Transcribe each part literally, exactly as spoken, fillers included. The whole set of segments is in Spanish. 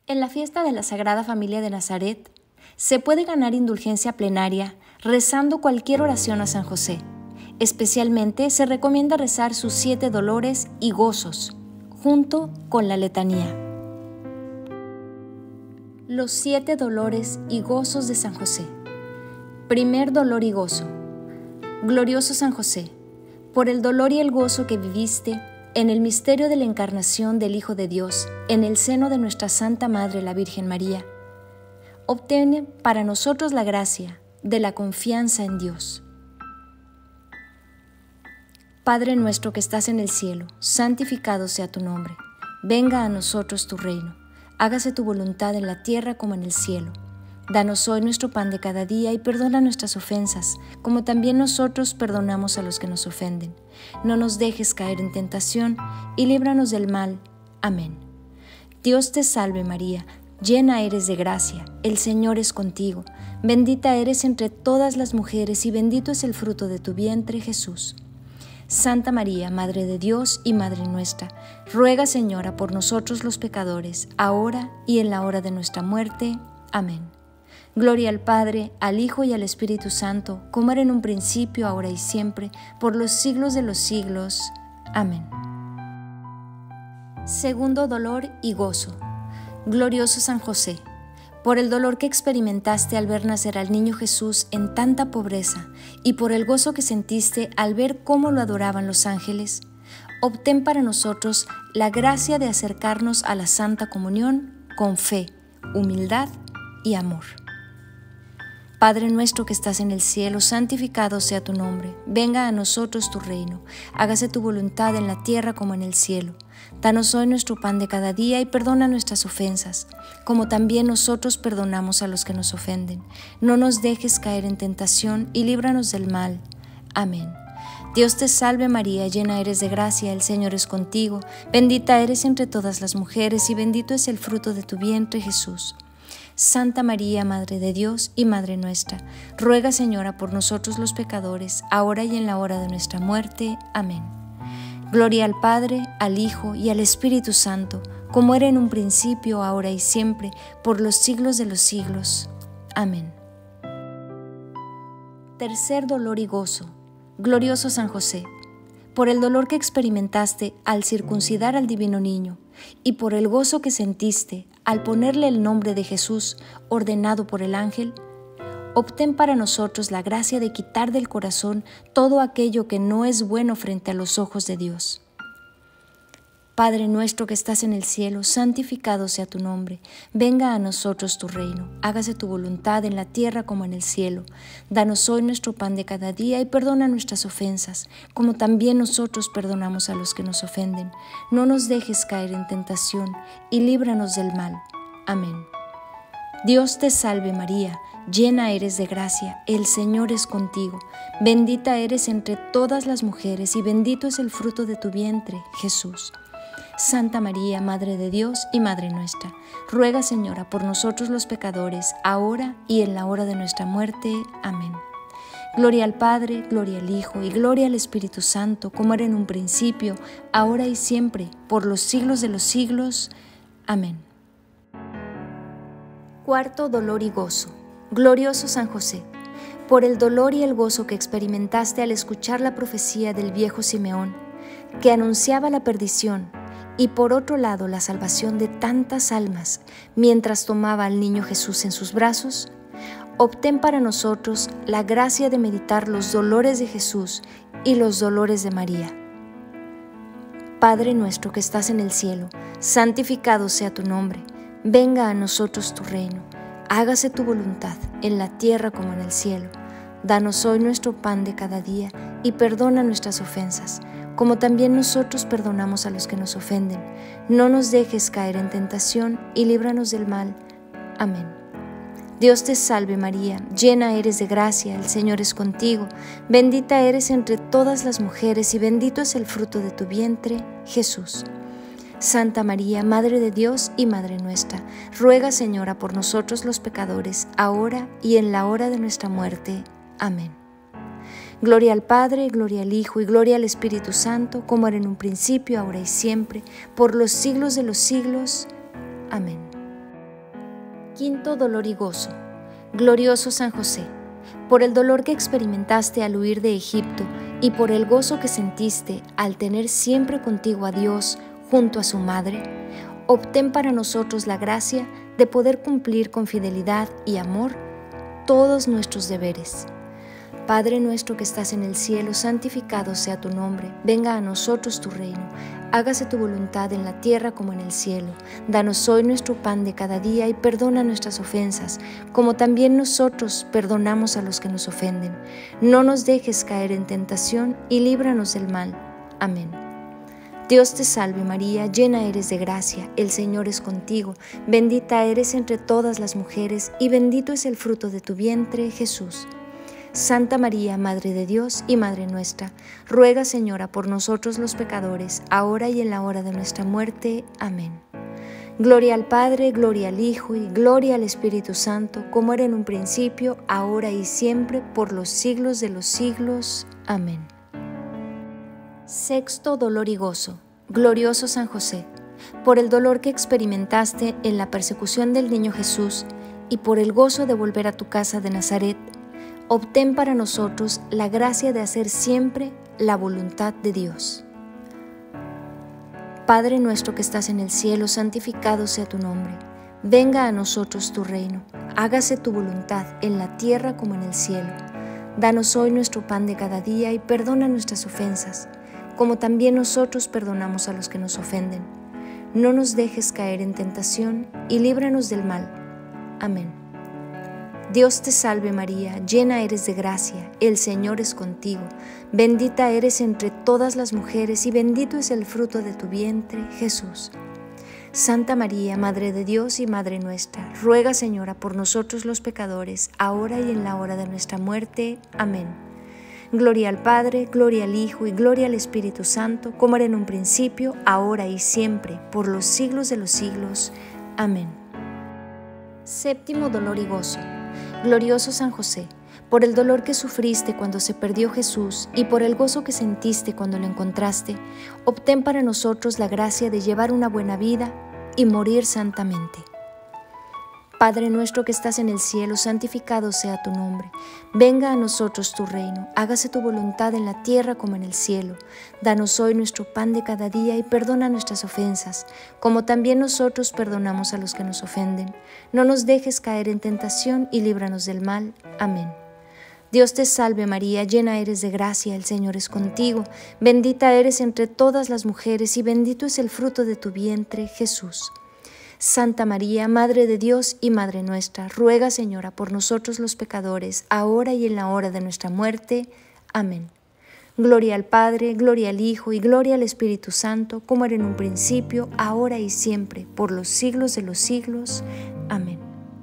En la fiesta de la Sagrada Familia de Nazaret, se puede ganar indulgencia plenaria rezando cualquier oración a San José. Especialmente se recomienda rezar sus siete dolores y gozos, junto con la letanía. Los siete dolores y gozos de San José. Primer dolor y gozo. Glorioso San José, por el dolor y el gozo que viviste en el misterio de la encarnación del Hijo de Dios, en el seno de nuestra Santa Madre la Virgen María, obtiene para nosotros la gracia de la confianza en Dios. Padre nuestro que estás en el cielo, santificado sea tu nombre. Venga a nosotros tu reino. Hágase tu voluntad en la tierra como en el cielo. Danos hoy nuestro pan de cada día y perdona nuestras ofensas, como también nosotros perdonamos a los que nos ofenden. No nos dejes caer en tentación y líbranos del mal. Amén. Dios te salve María, llena eres de gracia, el Señor es contigo. Bendita eres entre todas las mujeres y bendito es el fruto de tu vientre, Jesús. Santa María, Madre de Dios y Madre nuestra, ruega, Señora, por nosotros los pecadores, ahora y en la hora de nuestra muerte. Amén. Gloria al Padre, al Hijo y al Espíritu Santo, como era en un principio, ahora y siempre, por los siglos de los siglos. Amén. Segundo dolor y gozo. Glorioso San José, por el dolor que experimentaste al ver nacer al niño Jesús en tanta pobreza y por el gozo que sentiste al ver cómo lo adoraban los ángeles, obtén para nosotros la gracia de acercarnos a la Santa Comunión con fe, humildad y amor. Padre nuestro que estás en el cielo, santificado sea tu nombre. Venga a nosotros tu reino. Hágase tu voluntad en la tierra como en el cielo. Danos hoy nuestro pan de cada día y perdona nuestras ofensas, como también nosotros perdonamos a los que nos ofenden. No nos dejes caer en tentación y líbranos del mal. Amén. Dios te salve María, llena eres de gracia, el Señor es contigo. Bendita eres entre todas las mujeres y bendito es el fruto de tu vientre, Jesús. Santa María, Madre de Dios y Madre nuestra, ruega, Señora, por nosotros los pecadores, ahora y en la hora de nuestra muerte. Amén. Gloria al Padre, al Hijo y al Espíritu Santo, como era en un principio, ahora y siempre, por los siglos de los siglos. Amén. Tercer dolor y gozo. Glorioso San José, por el dolor que experimentaste al circuncidar al divino niño, y por el gozo que sentiste al ponerle el nombre de Jesús ordenado por el ángel, obtén para nosotros la gracia de quitar del corazón todo aquello que no es bueno frente a los ojos de Dios. Padre nuestro que estás en el cielo, santificado sea tu nombre. Venga a nosotros tu reino. Hágase tu voluntad en la tierra como en el cielo. Danos hoy nuestro pan de cada día y perdona nuestras ofensas, como también nosotros perdonamos a los que nos ofenden. No nos dejes caer en tentación y líbranos del mal. Amén. Dios te salve María, llena eres de gracia, el Señor es contigo. Bendita eres entre todas las mujeres y bendito es el fruto de tu vientre, Jesús. Santa María, Madre de Dios y Madre nuestra, ruega, Señora, por nosotros los pecadores, ahora y en la hora de nuestra muerte. Amén. Gloria al Padre, gloria al Hijo y gloria al Espíritu Santo, como era en un principio, ahora y siempre, por los siglos de los siglos. Amén. Cuarto dolor y gozo. Glorioso San José, por el dolor y el gozo que experimentaste al escuchar la profecía del viejo Simeón, que anunciaba la perdición, y por otro lado la salvación de tantas almas mientras tomaba al niño Jesús en sus brazos, obtén para nosotros la gracia de meditar los dolores de Jesús y los dolores de María. Padre nuestro que estás en el cielo, santificado sea tu nombre. Venga a nosotros tu reino. Hágase tu voluntad en la tierra como en el cielo. Danos hoy nuestro pan de cada día y perdona nuestras ofensas, como también nosotros perdonamos a los que nos ofenden. No nos dejes caer en tentación y líbranos del mal. Amén. Dios te salve María, llena eres de gracia, el Señor es contigo. Bendita eres entre todas las mujeres y bendito es el fruto de tu vientre, Jesús. Santa María, Madre de Dios y Madre nuestra, ruega, Señora, por nosotros los pecadores, ahora y en la hora de nuestra muerte. Amén. Gloria al Padre, gloria al Hijo y gloria al Espíritu Santo, como era en un principio, ahora y siempre, por los siglos de los siglos. Amén. Quinto dolor y gozo. Glorioso San José, por el dolor que experimentaste al huir de Egipto y por el gozo que sentiste al tener siempre contigo a Dios junto a su madre, obtén para nosotros la gracia de poder cumplir con fidelidad y amor todos nuestros deberes. Padre nuestro que estás en el cielo, santificado sea tu nombre. Venga a nosotros tu reino. Hágase tu voluntad en la tierra como en el cielo. Danos hoy nuestro pan de cada día y perdona nuestras ofensas, como también nosotros perdonamos a los que nos ofenden. No nos dejes caer en tentación y líbranos del mal. Amén. Dios te salve María, llena eres de gracia, el Señor es contigo. Bendita eres entre todas las mujeres y bendito es el fruto de tu vientre, Jesús. Santa María, Madre de Dios y Madre nuestra, ruega, Señora, por nosotros los pecadores, ahora y en la hora de nuestra muerte. Amén. Gloria al Padre, gloria al Hijo y gloria al Espíritu Santo, como era en un principio, ahora y siempre, por los siglos de los siglos. Amén. Sexto dolor y gozo. Glorioso San José, por el dolor que experimentaste en la persecución del niño Jesús y por el gozo de volver a tu casa de Nazaret, obtén para nosotros la gracia de hacer siempre la voluntad de Dios. Padre nuestro que estás en el cielo, santificado sea tu nombre. Venga a nosotros tu reino. Hágase tu voluntad en la tierra como en el cielo. Danos hoy nuestro pan de cada día y perdona nuestras ofensas, como también nosotros perdonamos a los que nos ofenden. No nos dejes caer en tentación y líbranos del mal. Amén. Dios te salve María, llena eres de gracia, el Señor es contigo. Bendita eres entre todas las mujeres y bendito es el fruto de tu vientre, Jesús. Santa María, Madre de Dios y Madre nuestra, ruega, Señora, por nosotros los pecadores, ahora y en la hora de nuestra muerte. Amén. Gloria al Padre, gloria al Hijo y gloria al Espíritu Santo, como era en un principio, ahora y siempre, por los siglos de los siglos. Amén. Séptimo dolor y gozo. Glorioso San José, por el dolor que sufriste cuando se perdió Jesús y por el gozo que sentiste cuando lo encontraste, obtén para nosotros la gracia de llevar una buena vida y morir santamente. Padre nuestro que estás en el cielo, santificado sea tu nombre. Venga a nosotros tu reino, hágase tu voluntad en la tierra como en el cielo. Danos hoy nuestro pan de cada día y perdona nuestras ofensas, como también nosotros perdonamos a los que nos ofenden. No nos dejes caer en tentación y líbranos del mal. Amén. Dios te salve María, llena eres de gracia, el Señor es contigo. Bendita eres entre todas las mujeres y bendito es el fruto de tu vientre, Jesús. Santa María, Madre de Dios y Madre nuestra, ruega, Señora, por nosotros los pecadores, ahora y en la hora de nuestra muerte. Amén. Gloria al Padre, gloria al Hijo y gloria al Espíritu Santo, como era en un principio, ahora y siempre, por los siglos de los siglos. Amén.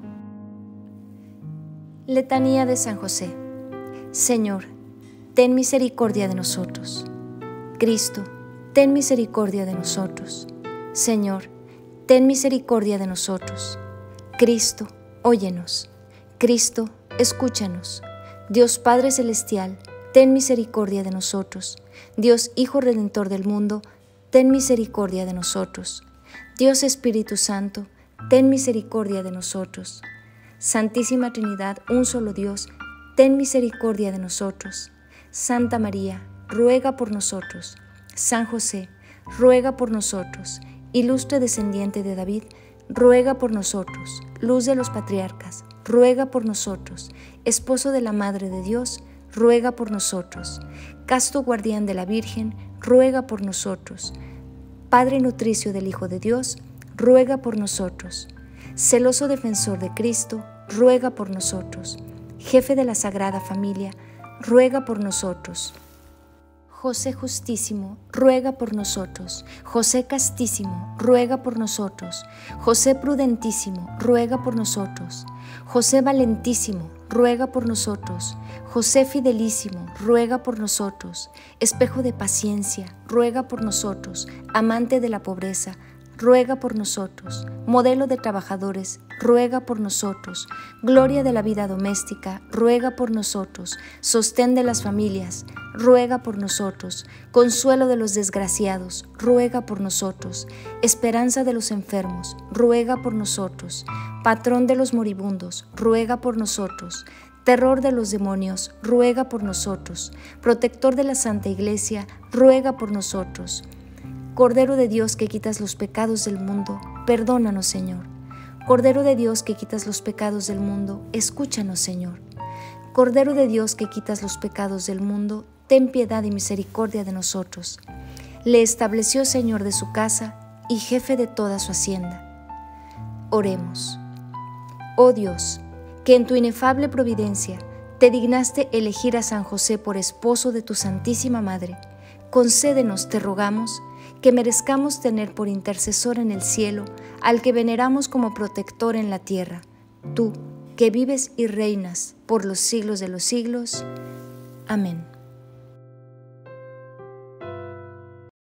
Letanía de San José. Señor, ten misericordia de nosotros. Cristo, ten misericordia de nosotros. Señor, ten misericordia de nosotros. Cristo, óyenos. Cristo, escúchanos. Dios Padre Celestial, ten misericordia de nosotros. Dios Hijo Redentor del mundo, ten misericordia de nosotros. Dios Espíritu Santo, ten misericordia de nosotros. Santísima Trinidad, un solo Dios, ten misericordia de nosotros. Santa María, ruega por nosotros. San José, ruega por nosotros. Ilustre descendiente de David, ruega por nosotros. Luz de los patriarcas, ruega por nosotros. Esposo de la Madre de Dios, ruega por nosotros. Casto guardián de la Virgen, ruega por nosotros. Padre nutricio del Hijo de Dios, ruega por nosotros. Celoso defensor de Cristo, ruega por nosotros. Jefe de la Sagrada Familia, ruega por nosotros. José Justísimo, ruega por nosotros. José Castísimo, ruega por nosotros. José Prudentísimo, ruega por nosotros. José Valentísimo, ruega por nosotros. José Fidelísimo, ruega por nosotros. Espejo de paciencia, ruega por nosotros. Amante de la pobreza, ruega por nosotros. Modelo de trabajadores, ruega por nosotros. Gloria de la vida doméstica, ruega por nosotros. Sostén de las familias, ruega por nosotros. Consuelo de los desgraciados, ruega por nosotros. Esperanza de los enfermos, ruega por nosotros. Patrón de los moribundos, ruega por nosotros. Terror de los demonios, ruega por nosotros. Protector de la Santa Iglesia, ruega por nosotros. Cordero de Dios que quitas los pecados del mundo, perdónanos, Señor. Cordero de Dios que quitas los pecados del mundo, escúchanos, Señor. Cordero de Dios que quitas los pecados del mundo, ten piedad y misericordia de nosotros. Le estableció Señor de su casa y jefe de toda su hacienda. Oremos. Oh Dios, que en tu inefable providencia te dignaste elegir a San José por esposo de tu Santísima Madre, concédenos, te rogamos, que merezcamos tener por intercesor en el cielo al que veneramos como protector en la tierra, tú, que vives y reinas por los siglos de los siglos. Amén.